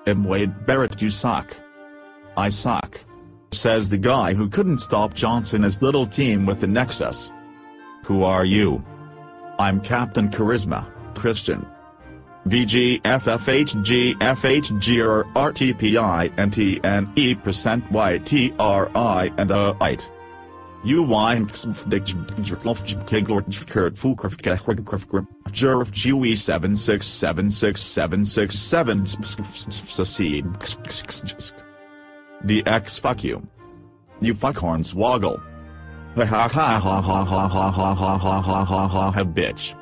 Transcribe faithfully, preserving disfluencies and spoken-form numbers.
M. Wade Barrett, you suck. I suck. Says the guy who couldn't stop Johnson's little team with the Nexus. Who are you? I'm Captain Charisma, Christian. V G F F H G F H G R R T P I N T N E percent Y T R I and a it. You wine Jerf G seven six seven six seven six seven succeed. D X fuck you. You fuckhorns woggle. Ha ha ha ha ha ha ha ha ha ha ha ha ha bitch.